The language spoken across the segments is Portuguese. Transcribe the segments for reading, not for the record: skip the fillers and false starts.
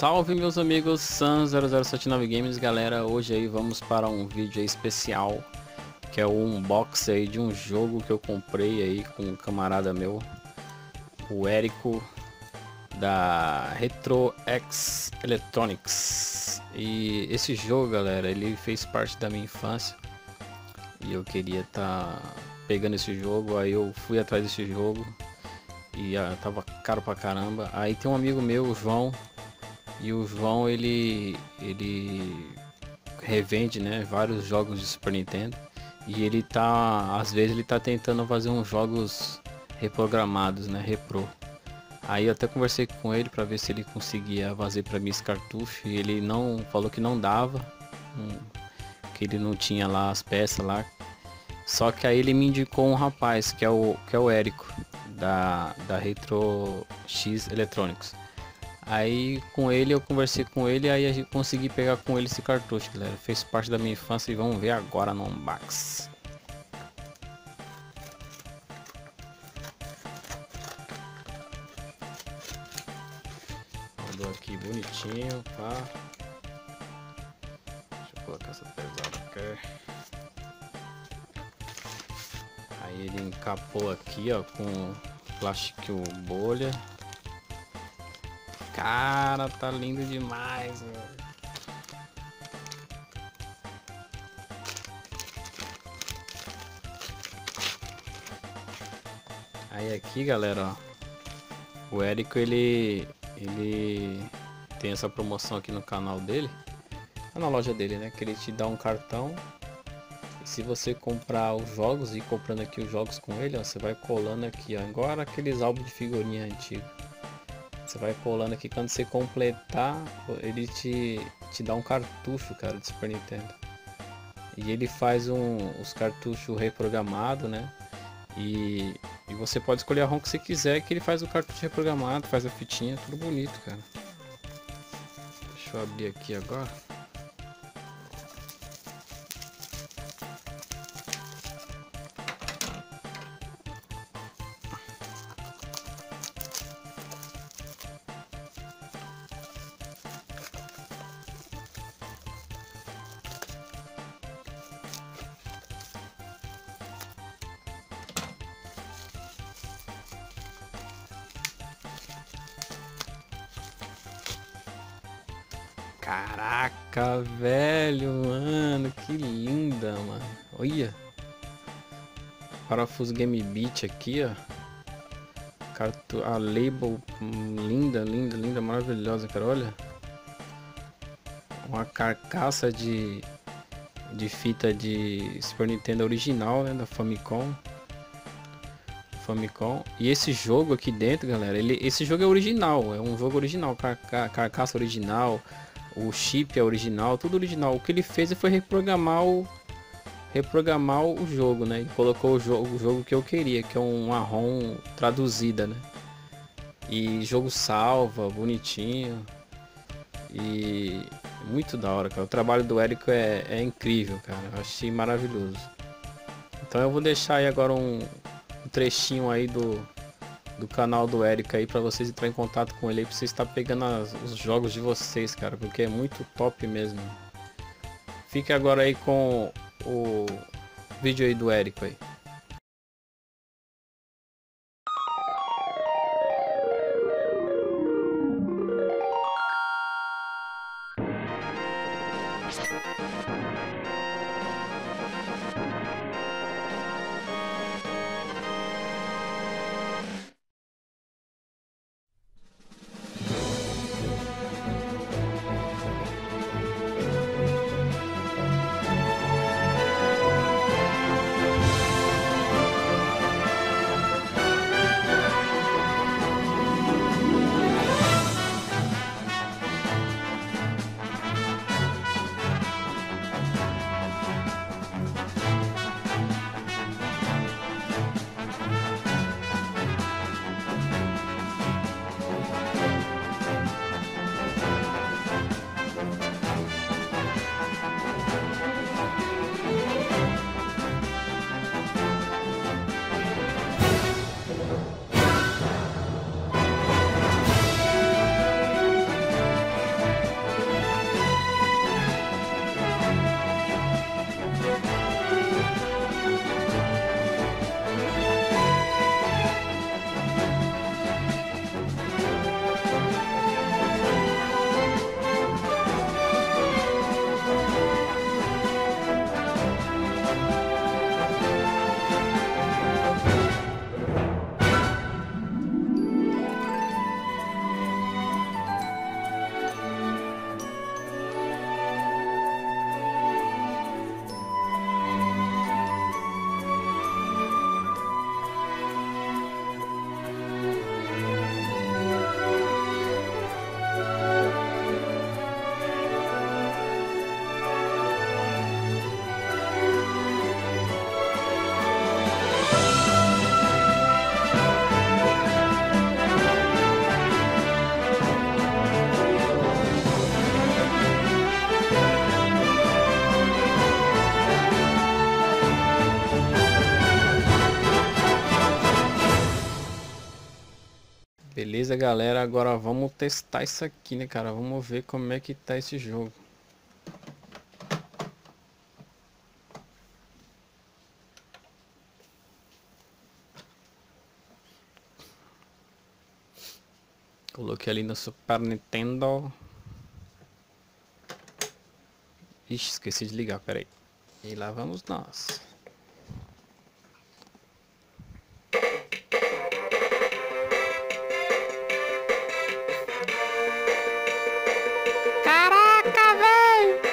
Salve meus amigos San0079 Games, galera. Hoje aí vamos para um vídeo aí especial, que é o unboxing aí de um jogo que eu comprei aí com um camarada meu, o Érico, da Retro X Electronics. E esse jogo, galera, ele fez parte da minha infância e eu queria estar pegando esse jogo. Aí eu fui atrás desse jogo e tava caro pra caramba. Aí tem um amigo meu, o João, e o João ele revende, né, vários jogos de Super Nintendo, e ele tá, às vezes ele tá tentando fazer uns jogos reprogramados, né, repro. Aí eu até conversei com ele para ver se ele conseguia fazer para mim esse cartucho, e ele não falou que não dava, que ele não tinha lá as peças lá. Só que aí ele me indicou um rapaz que é o Érico da Retro X Electronics. Aí com ele eu conversei com ele, aí a gente consegui pegar com ele esse cartucho, galera. Fez parte da minha infância e vamos ver agora no unboxing. Mandou aqui bonitinho, tá? Deixa eu colocar essa pesada aqui. Aí ele encapou aqui, ó, com plástico bolha. Cara, tá lindo demais, velho. Aí aqui, galera, ó, o Érico ele tem essa promoção aqui no canal dele, na loja dele, né, que ele te dá um cartão. E se você comprar os jogos e comprando aqui os jogos com ele, ó, você vai colando aqui, ó, igual aqueles álbuns de figurinha antigo. Você vai colando aqui, quando você completar, ele te dá um cartucho, cara, de Super Nintendo. E ele faz os cartuchos reprogramados, né? E você pode escolher a ROM que você quiser, que ele faz o cartucho reprogramado, faz a fitinha, tudo bonito, cara. Deixa eu abrir aqui agora. Caraca, velho, mano, que linda, mano. Olha, parafuso Game Beat aqui, ó. A label linda, linda, linda, maravilhosa, cara. Olha, uma carcaça de fita de Super Nintendo original, né, da Famicom. E esse jogo aqui dentro, galera, esse jogo é original, é um jogo original, carcaça original. O chip é original, tudo original. O que ele fez foi reprogramar o jogo, né? E colocou o jogo que eu queria, que é uma ROM traduzida, né? E jogo salva, bonitinho. E muito da hora, cara. O trabalho do Érico é incrível, cara. Eu achei maravilhoso. Então eu vou deixar aí agora um trechinho aí do canal do Érico aí, pra vocês entrar em contato com ele aí, pra vocês estar pegando os jogos de vocês, cara, porque é muito top mesmo. Fique agora aí com o vídeo aí do Érico aí. Beleza, galera, agora vamos testar isso aqui, né, cara? Vamos ver como é que tá esse jogo. Coloquei ali no Super Nintendo. Ixi, esqueci de ligar, peraí. E lá vamos nós. Caraca, velho!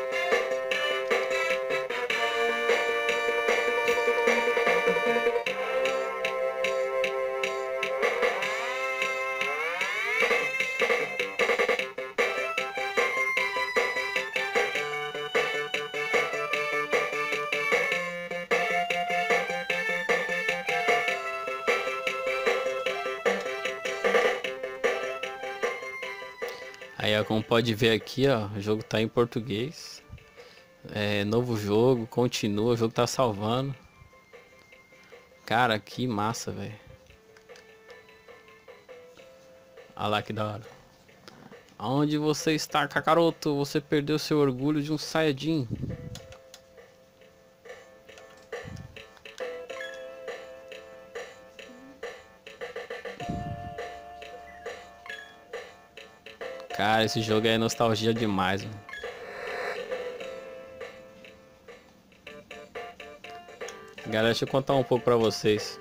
Aí, ó, como pode ver aqui, ó, o jogo tá em português. É, novo jogo, continua, o jogo tá salvando. Cara, que massa, velho. Olha lá que da hora. Aonde você está, Kakaroto? Você perdeu seu orgulho de um Saiyajin. Cara, esse jogo é nostalgia demais, mano. Galera, deixa eu contar um pouco pra vocês.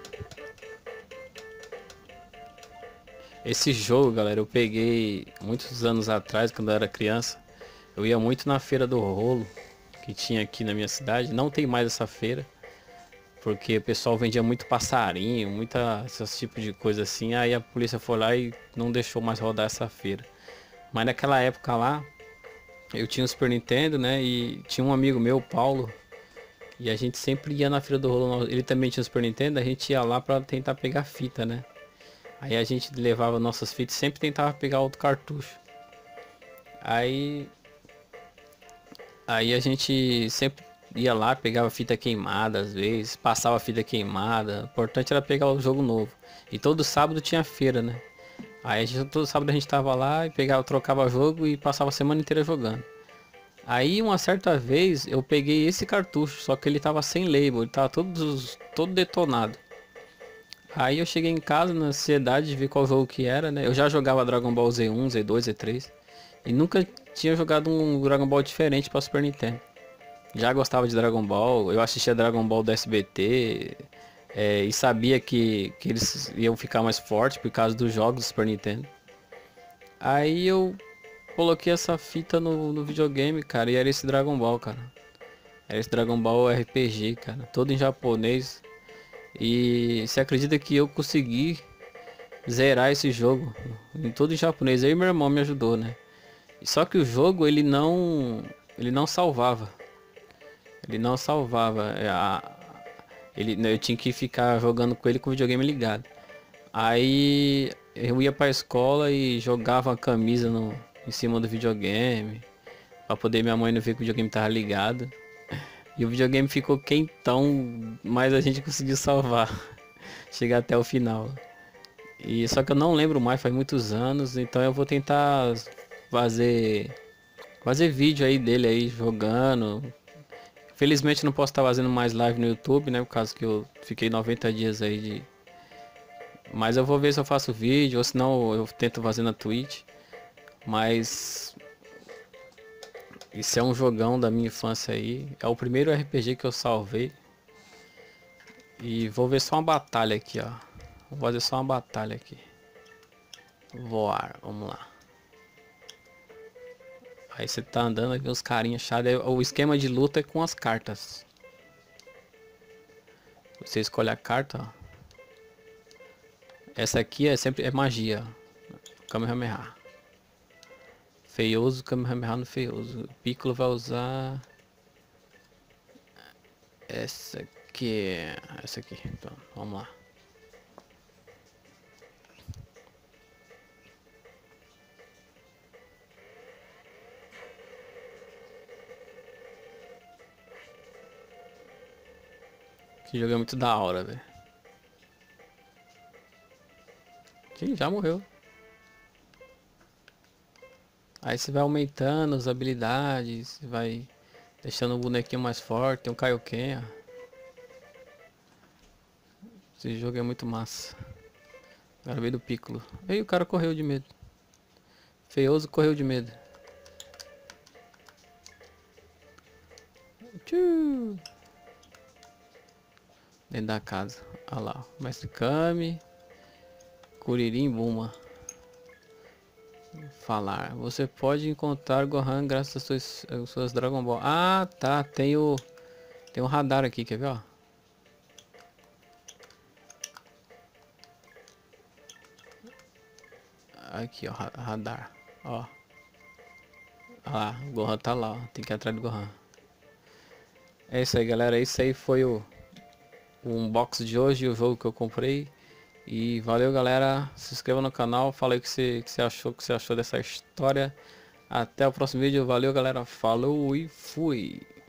Esse jogo, galera, eu peguei muitos anos atrás, quando eu era criança. Eu ia muito na feira do rolo que tinha aqui na minha cidade. Não tem mais essa feira, porque o pessoal vendia muito passarinho, muita esse tipo de coisa assim. Aí a polícia foi lá e não deixou mais rodar essa feira. Mas naquela época lá, eu tinha o Super Nintendo, né? E tinha um amigo meu, Paulo, e a gente sempre ia na feira do rolo. Ele também tinha o Super Nintendo, a gente ia lá pra tentar pegar fita, né? Aí a gente levava nossas fitas e sempre tentava pegar outro cartucho. Aí Aí a gente sempre ia lá, pegava fita queimada às vezes, passava fita queimada. O importante era pegar o jogo novo. E todo sábado tinha feira, né? Aí todo sábado a gente tava lá e pegava, trocava jogo e passava a semana inteira jogando. Aí uma certa vez eu peguei esse cartucho, só que ele tava sem label, ele tava todo detonado. Aí eu cheguei em casa na ansiedade de ver qual jogo que era, né? Eu já jogava Dragon Ball Z1, Z2, Z3 e nunca tinha jogado um Dragon Ball diferente para Super Nintendo. Já gostava de Dragon Ball, eu assistia Dragon Ball do SBT, e sabia que eles iam ficar mais fortes por causa dos jogos do Super Nintendo. Aí eu coloquei essa fita no videogame, cara, e era esse Dragon Ball, cara. Era esse Dragon Ball RPG, cara, todo em japonês. E você acredita que eu consegui zerar esse jogo em todo em japonês? Aí meu irmão me ajudou, né? Só que o jogo ele não salvava. Ele não salvava. Eu tinha que ficar jogando com ele com o videogame ligado. Aí eu ia pra escola e jogava a camisa em cima do videogame. Pra poder minha mãe não ver que o videogame tava ligado. E o videogame ficou quentão, mas a gente conseguiu salvar. Chegar até o final. E só que eu não lembro mais, faz muitos anos, então eu vou tentar fazer fazer vídeo aí dele aí jogando. Felizmente não posso estar fazendo mais live no YouTube, né? Por causa que eu fiquei 90 dias aí de. Mas eu vou ver se eu faço vídeo, ou se não eu tento fazer na Twitch. Mas isso é um jogão da minha infância aí. É o primeiro RPG que eu salvei. E vou ver só uma batalha aqui, ó. Vou fazer só uma batalha aqui. Voar, vamos lá. Aí você tá andando aqui, os carinhas chados. O esquema de luta é com as cartas. Você escolhe a carta, ó. Essa aqui é magia, ó. Kamehameha. Feioso, Kamehameha no feioso. O Piccolo vai usar essa aqui. Essa aqui. Então, vamos lá. Esse jogo é muito da hora, velho. Ih, já morreu. Aí você vai aumentando as habilidades, vai deixando o bonequinho mais forte. Tem um Kaioken, ó. Esse jogo é muito massa. Agora veio do Piccolo. Ei, o cara correu de medo. Feioso correu de medo. Tchiu. Dentro da casa. Olha lá. Mestre Kami. Kuririn Buma. Falar. Você pode encontrar Gohan graças às suas Dragon Ball. Ah, tá. Tem um radar aqui, quer ver, ó? Aqui, ó. Radar. Ó. Ah, o Gohan tá lá, ó. Tem que ir atrás do Gohan. É isso aí, galera. Esse aí foi o unboxing de hoje, o jogo que eu comprei. E valeu, galera. Se inscreva no canal. Fala aí o que você achou dessa história. Até o próximo vídeo. Valeu, galera. Falou e fui.